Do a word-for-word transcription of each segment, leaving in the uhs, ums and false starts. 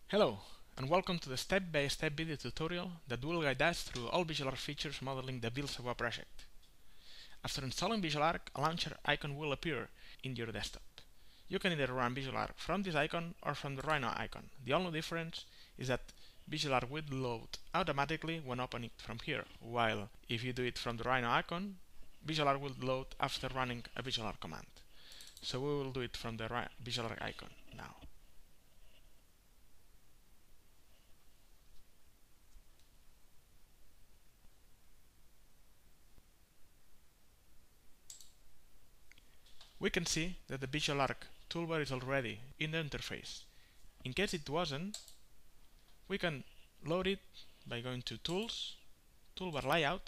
Hello, and welcome to the step-by-step video tutorial that will guide us through all VisualARQ features modeling the VisualARQ project. After installing VisualARQ, a launcher icon will appear in your desktop. You can either run VisualARQ from this icon or from the Rhino icon. The only difference is that VisualARQ will load automatically when opening it from here, while if you do it from the Rhino icon, VisualARQ will load after running a VisualARQ command. So we will do it from the VisualARQ icon now. We can see that the VisualARQ toolbar is already in the interface. In case it wasn't, we can load it by going to Tools, Toolbar Layout,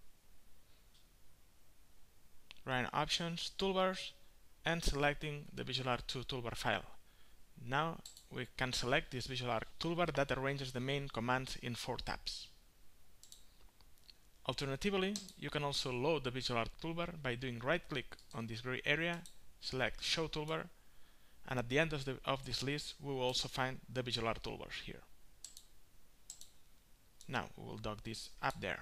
Rhino Options, Toolbars, and selecting the VisualARQ two toolbar file. Now we can select this VisualARQ toolbar that arranges the main commands in four tabs. Alternatively, you can also load the VisualARQ toolbar by doing right-click on this gray area, select Show Toolbar, and at the end of, the, of this list we will also find the VisualARQ toolbars here. Now we will dock this up there.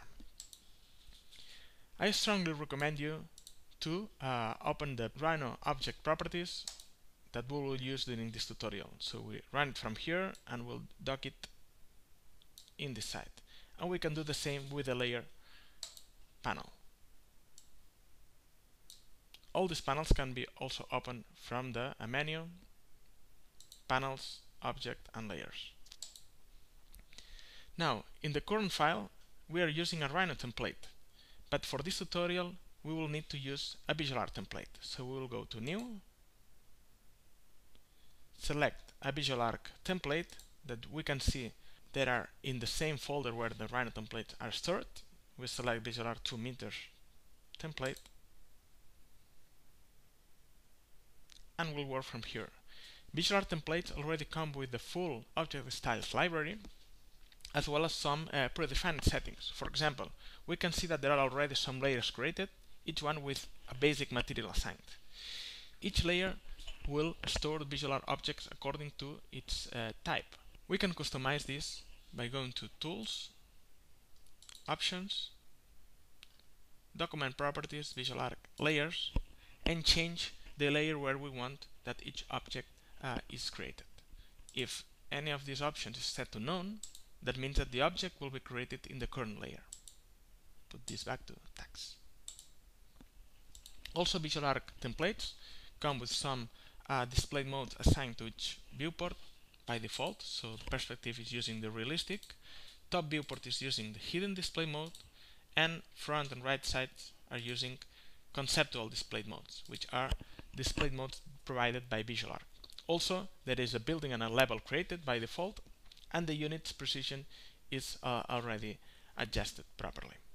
I strongly recommend you to uh, open the Rhino object properties that we will use during this tutorial. So we run it from here and we'll dock it in this side. And we can do the same with the layer panel. All these panels can be also opened from the uh, menu, Panels, Object and Layers. Now, in the current file, we are using a Rhino template, but for this tutorial, we will need to use a VisualARQ template. So we will go to New, select a VisualARQ template that we can see that are in the same folder where the Rhino templates are stored. We select VisualARQ two meters template and we'll work from here. VisualARQ templates already come with the full object styles library as well as some uh, predefined settings. For example, we can see that there are already some layers created, each one with a basic material assigned. Each layer will store the VisualARQ objects according to its uh, type. We can customize this by going to Tools, Options, Document Properties, VisualARQ Layers, and change the layer where we want that each object uh, is created. If any of these options is set to none, that means that the object will be created in the current layer. Put this back to text. Also, VisualARQ templates come with some uh, display modes assigned to each viewport by default. So the perspective is using the realistic, top viewport is using the hidden display mode, and front and right sides are using conceptual display modes, which are display modes provided by VisualARQ. Also, there is a building and a level created by default, and the unit's precision is uh, already adjusted properly.